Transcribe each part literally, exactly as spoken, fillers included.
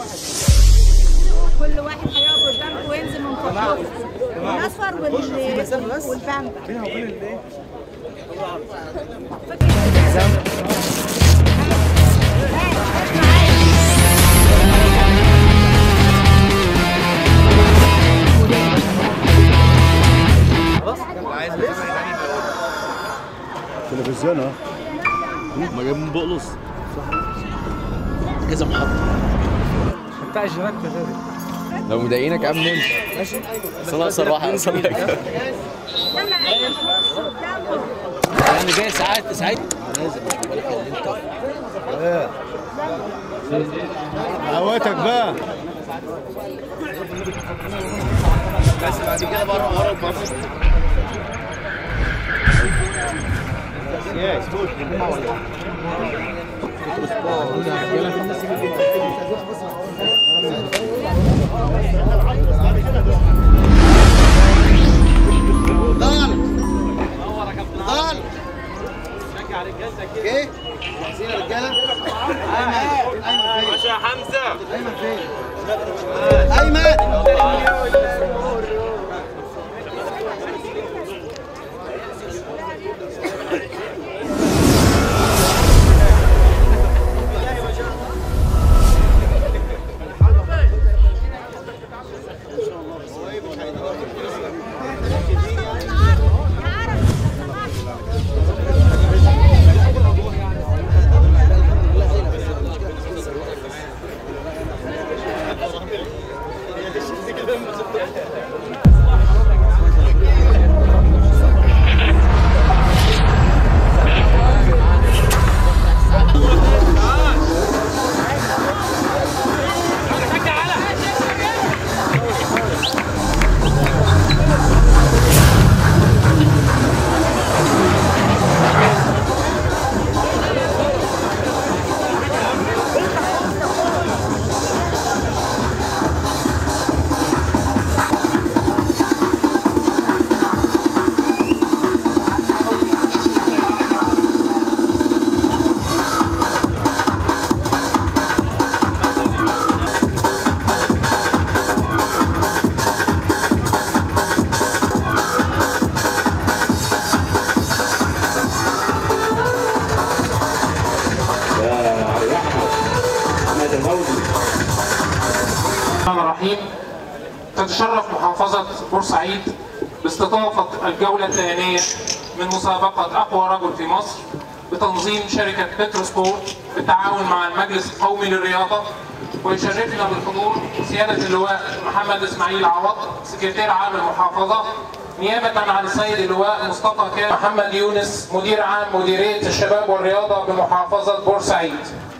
كل واحد هيقف قدامك وينزل من فوق الاصفر والبامبا. بينها وبين الايه؟ تلفزيون اه ما جايب من بقلص كذا محطة بتاع الجيران كده. لو مضايقينك يا عم نمشي ماشي. بس انا اقصر واحد اصلا. انا جاي ساعات ساعات نازل مش بقول لك انت ايه دعواتك بقى. بس بعد كده بره ورا المصر. يس جود. ايه؟ عايزين رجاله؟ ايمن ايمن فين؟ باشا حمزه ايمن فين؟ ايمن الرحيم. تتشرف محافظة بورسعيد باستضافة الجولة الثانية من مسابقة أقوى رجل في مصر بتنظيم شركة بتروسبورت بالتعاون مع المجلس القومي للرياضة. ويشرفنا بالحضور سيادة اللواء محمد إسماعيل عوض سكرتير عام المحافظة، نيابة عن السيد اللواء مصطفى كامل محمد يونس مدير عام مديرية الشباب والرياضة بمحافظة بورسعيد.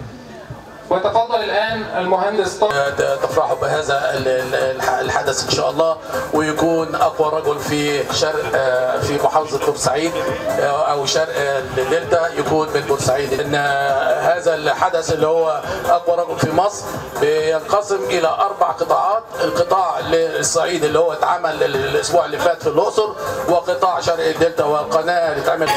ويتفضل الآن المهندس تفرحوا بهذا الحدث إن شاء الله، ويكون أقوى رجل في شرق في محافظة بورسعيد أو شرق الدلتا يكون من بورسعيد. إن هذا الحدث اللي هو أقوى رجل في مصر بينقسم إلى أربع قطاعات. القطاع الصعيد اللي هو اتعمل الأسبوع اللي فات في الأقصر، وقطاع شرق الدلتا والقناة اللي اتعمل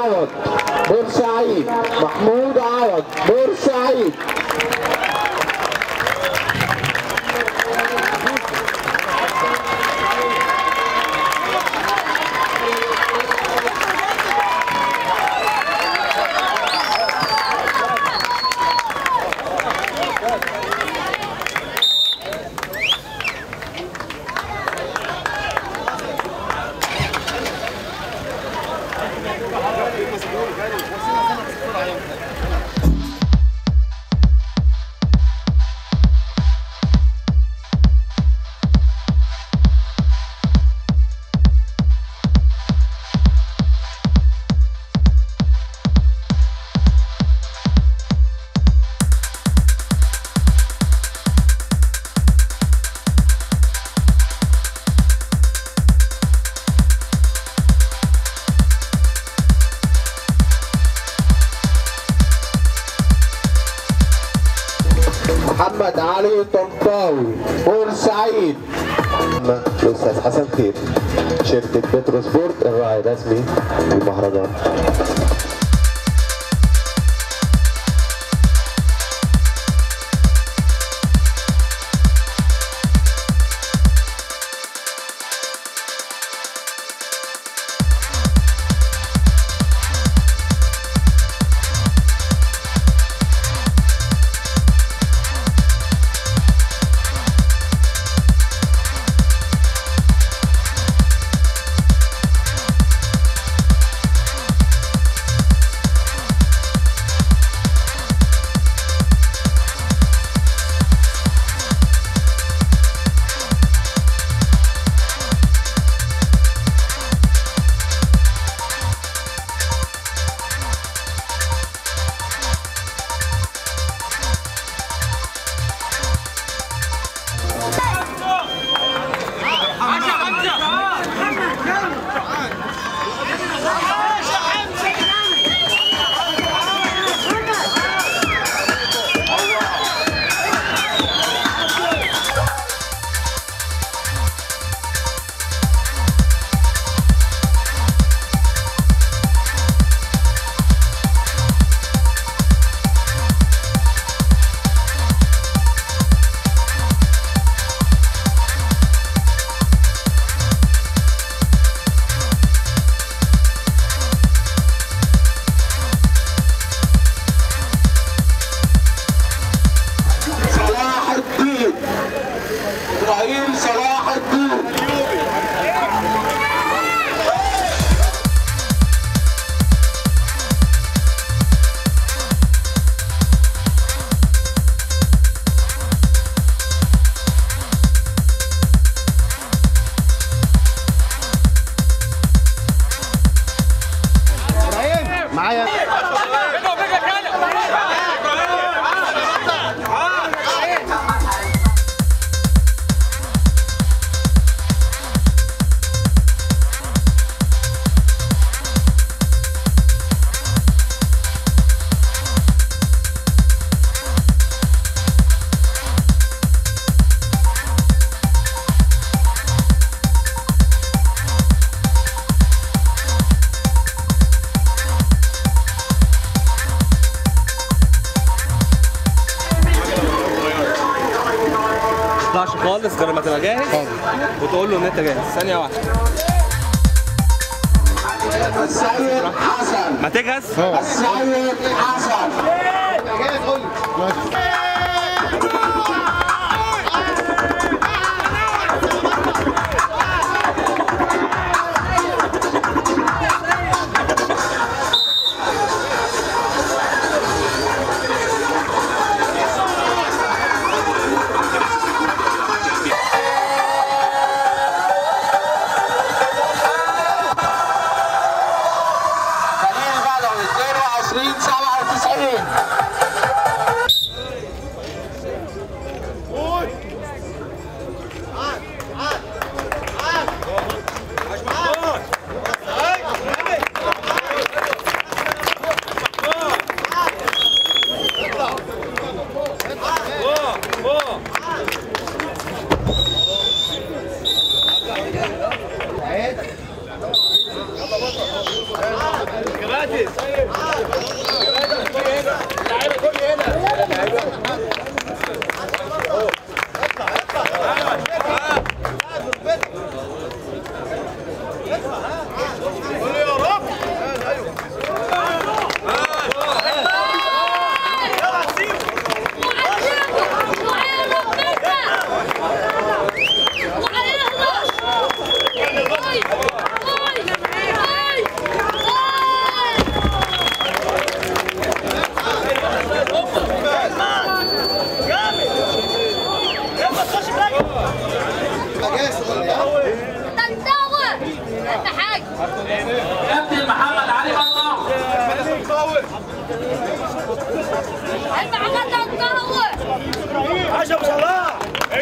عوض بورسعيد. محمود عوض بورسعيد. محمد علي طنطاوي بورسعيد. الأستاذ حسن خير شركة بترو سبورت الراعي الرسمي للمهرجان. تطلعش خالص غير لما تبقى جاهز وتقول له ان انت جاهز. ثانيه واحده. السيد حسن. ما تجهز. السيد حسن. جاهز قول لي. كابتن محمد علي منصور. محمد منصور. عشان صلاح.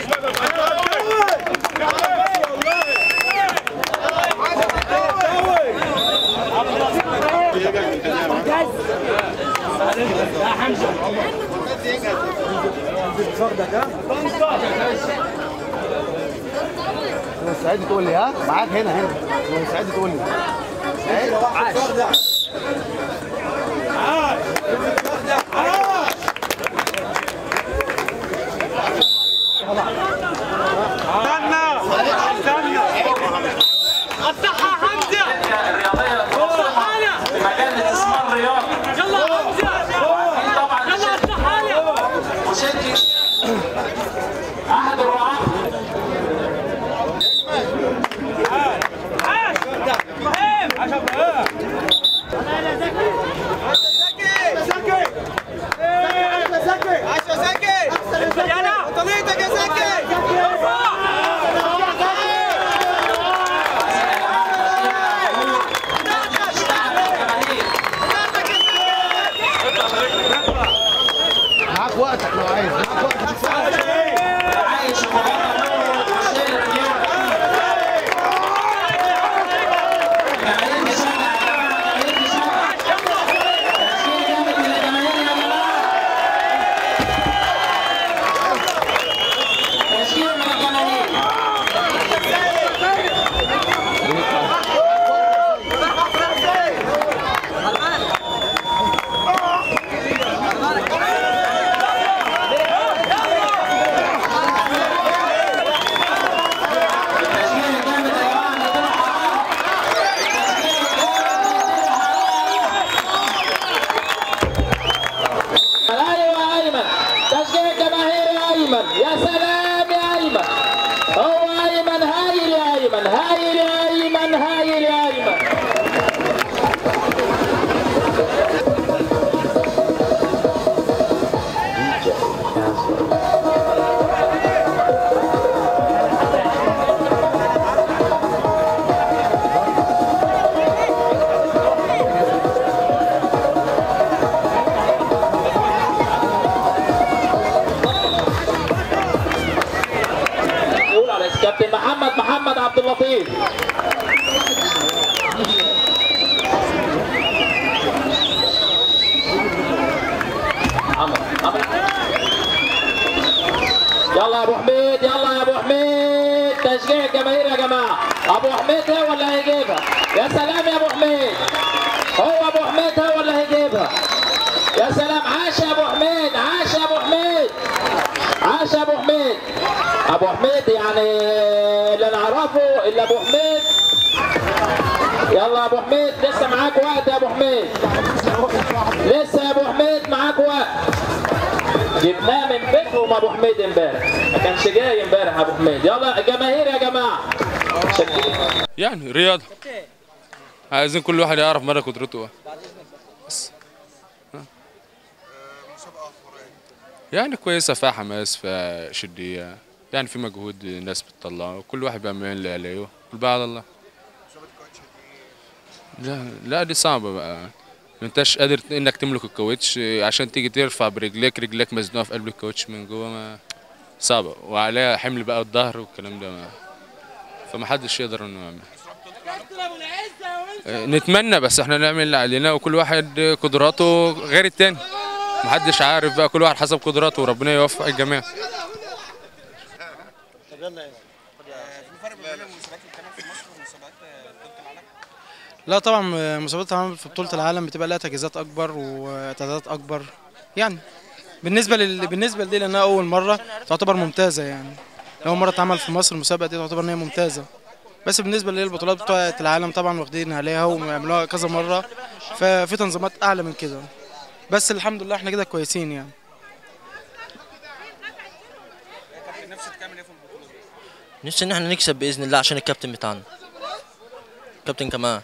سعيد تقول لي ها معاك هنا هنا سعيد تقول لي سعيد عاش الصحة حمزة الرياضية في مجال الاستثمار الرياضي. يلا حمزة طبعا يلا الصحة مشاركة أحد الرعاة. معاك وقتك لو عايز معاك وقتك عايش يا سلام يا ايمن، هو ايمن هايل يا ايمن، هايل يا ايمن، هايل يا ايمن. كابتن محمد محمد عبد اللطيف. محمد محمد يلا يا ابو حميد، يلا يا ابو حميد، تشجيع الجماهير يا جماعه. ابو حميد هو اللي هيجيبها. يا سلام يا ابو حميد، هو ابو حميد هو اللي هيجيبها. يا سلام، عاش يا ابو حميد، عاش يا ابو حميد، عاش يا ابو حميد. ابو حميد يعني اللي نعرفه الا ابو حميد. يلا يا ابو حميد، لسه معاك وقت يا ابو حميد، لسه يا ابو حميد معاك وقت. جبناه من بيتهم ابو حميد امبارح، ما كانش جاي امبارح ابو حميد. يلا الجماهير يا جماعه. يعني رياضه عايزين كل واحد يعرف مدى قدرته بس. يعني كويسه، فيها حماس، فيها شديه، يعني في مجهود الناس بتطلعه، وكل واحد بيعمل اللي عليه والباقي على الله. لا لا دي صعبه بقى، ما انتش قادر انك تملك الكاوتش عشان تيجي ترفع برجليك، رجليك مزنوقه في قلب الكاوتش من جوه، ما صعبه، وعليها حمل بقى الظهر والكلام ده، ما فما حدش يقدر انه يعمل. نتمنى بس احنا نعمل اللي علينا، وكل واحد قدراته غير التاني، محدش عارف بقى، كل واحد حسب قدراته، وربنا يوفق الجميع. في فرق بين المسابقات الثانيه في مصر ومسابقات بطوله العالم؟ لا طبعا مسابقات العالم في بطولة العالم بتبقى لها تجهيزات أكبر وتعدادات أكبر يعني بالنسبة لل... بالنسبة لدي لأنها أول مرة تعتبر ممتازة يعني أول مرة اتعمل في مصر المسابقة دي تعتبر إن هي ممتازة بس بالنسبة للبطولات بتوعة العالم طبعا واخدين عليها وعملوها كذا مرة ففي تنظيمات أعلى من كده بس الحمد لله احنا كده كويسين يعني. نفسي ان احنا نكسب باذن الله عشان الكابتن بتاعنا كابتن كمان.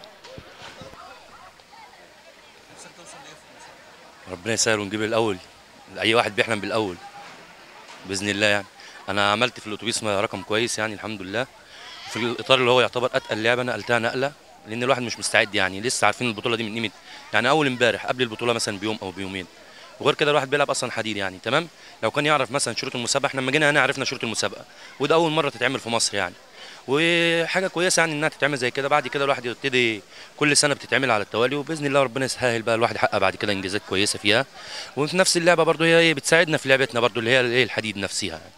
ربنا يسهل ونجيب الاول، اي واحد بيحلم بالاول باذن الله يعني. انا عملت في الاتوبيس رقم كويس يعني الحمد لله، في الاطار اللي هو يعتبر اتقل لعبه انا نقلتها نقله لان الواحد مش مستعد يعني، لسه عارفين البطوله دي من قيمه يعني اول امبارح قبل البطوله مثلا بيوم او بيومين، وغير كده الواحد بيلعب اصلا حديد يعني تمام. لو كان يعرف مثلا شروط المسابقه، احنا لما جينا هنا عرفنا شروط المسابقه وده اول مره تتعمل في مصر يعني، وحاجه كويسه يعني انها تتعمل زي كده. بعد كده الواحد يبتدي كل سنه بتتعمل على التوالي وباذن الله ربنا يسهل بقى الواحد يحقق بعد كده انجازات كويسه فيها. وفي نفس اللعبه برضو هي بتساعدنا في لعبتنا برضو اللي هي الايه الحديد نفسها يعني.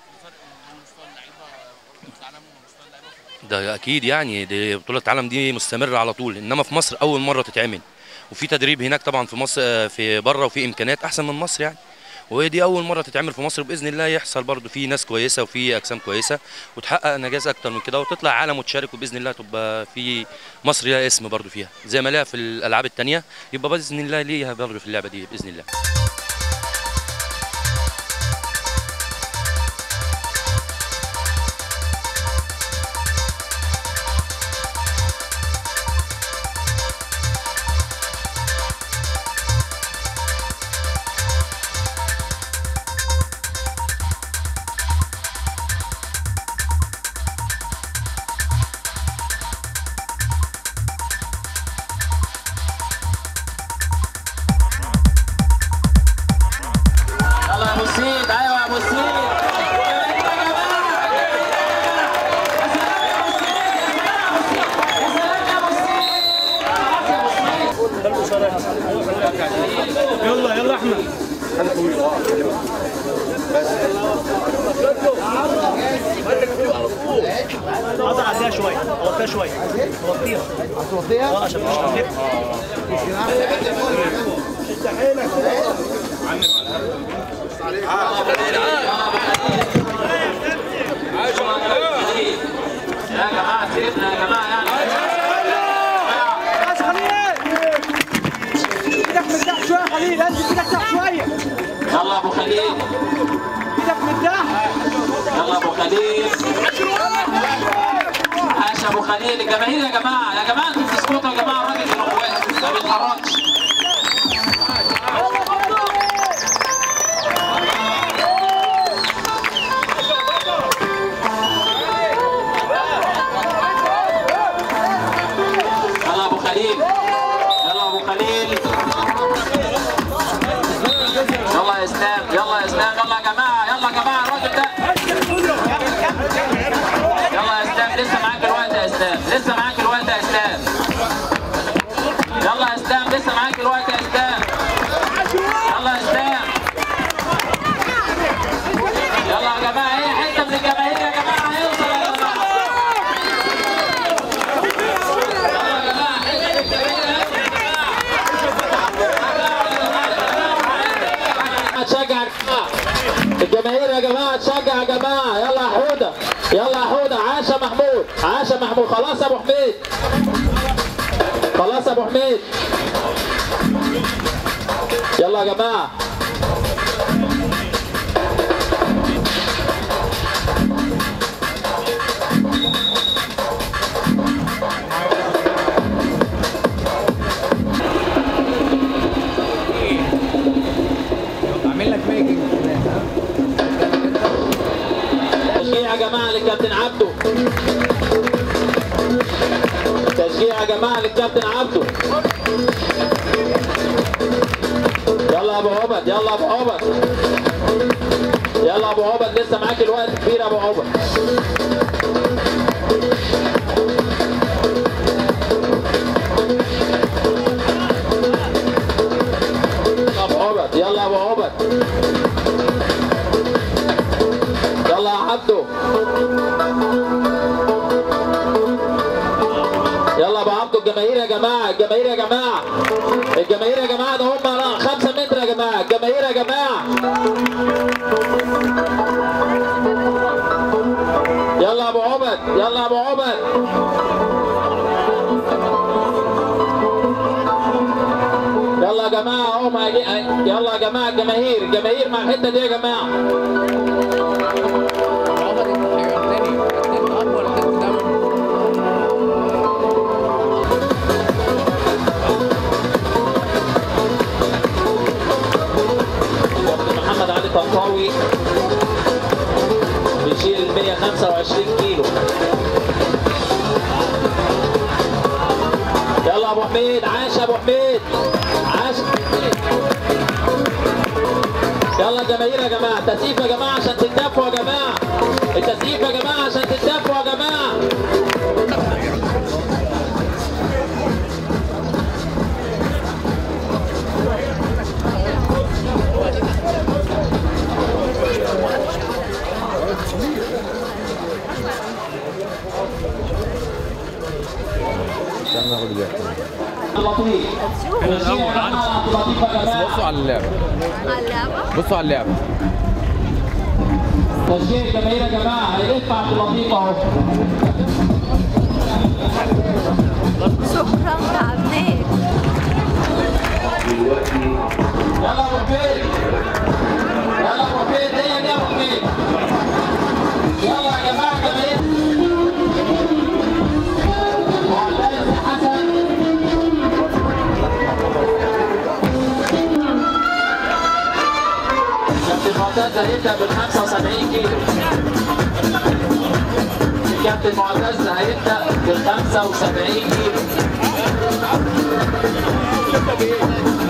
ده اكيد يعني دي بطوله العالم دي مستمره على طول، انما في مصر اول مره تتعمل وفي تدريب هناك طبعا في مصر في بره وفي امكانيات احسن من مصر يعني، وهي دي اول مره تتعمل في مصر باذن الله يحصل برضو في ناس كويسه وفي اجسام كويسه وتحقق انجاز اكتر من كده وتطلع عالم وتشارك، وباذن الله تبقى في مصر ليها اسم برضو فيها زي ما لها في الالعاب الثانيه، يبقى باذن الله ليها برضو في اللعبه دي باذن الله. يلا يلا احمد قطع عليها شويه وطيها شويه وطيها هتوطيها اه عشان مش هتفتح شد حيلك يا جماعه سيبنا يا جماعه خليل انزل ايدك تحت شويه. يلا ابو خليل ايدك من تحت. يلا ابو خليل عاش ابو خليل. الجماهير يا جماعه يا جماعه انتوا بتسكتوا يا جماعه، الراجل اللي واقف ما بيتحركش. يلا ابو خليل يلا ابو خليل يلا يا اسلام يلا يا اسلام يلا يا جماعه يلا يا جماعه الراجل ده يلا يا اسلام لسه معاك الوقت يا اسلام لسه معاك الوقت يا اسلام يلا يا اسلام لسه معاك الوقت يا اسلام يلا يا اسلام يلا يا جماعه ايه حته من الجماهير يا جماعه هيوصل يا جماعه يلا يا جماعه حته من الجماهير تشجع الجماهير يا جماعه تشجع يا جماعه. يلا يا حوده يلا يا حوده. عاش يا محمود عاش يا محمود. خلاص يا ابو حميد خلاص يا ابو حميد. يلا يا جماعه اعمل لك ميجنج تشجيع يا جماعه للكابتن عبده. تشجيع يا جماعه للكابتن عبده. يلا يا ابو عبد يلا يا ابو عبد يلا يا ابو عبد لسه معاك الوقت كبير يا ابو عبد. يلا يا ابو عبد يلا يا عبده يلا يا ابو عبده. الجماهير يا جماعه الجماهير يا جماعه ده هم خمسة متر يا جماعه، الجماهير يا جماعه. يلا يا ابو عبد، يلا يا ابو عبد. يلا يا جماعه اهو، يلا يا جماعه الجماهير، الجماهير مع الحته دي يا جماعه. محمد علي طنطاوي بيشيل مية وخمسة وعشرين كيلو. يلا ابو حميد، عاش يا ابو حميد، عاش. يلا الجماهير يا جماعه، التسقيف يا جماعه عشان تتدفوا يا جماعه، التسقيف يا جماعه عشان تتدفوا يا جماعه. لطيف. بصوا على اللعبة. على اللعبة؟ بصوا على اللعبة. تشجيع الجماهير يا جماعة، هيلف عبد اللطيف اهو. شكرا تعبناك. يلا ابو حميد، يلا ابو حميد، هي دي يا ابو حميد. يلا يا جماعة الجماهير. معتز حسن. كابتن معتز هيبدأ بال خمسة وسبعين كيلو. كابتن معتز هيبدأ بال خمسة وسبعين كيلو.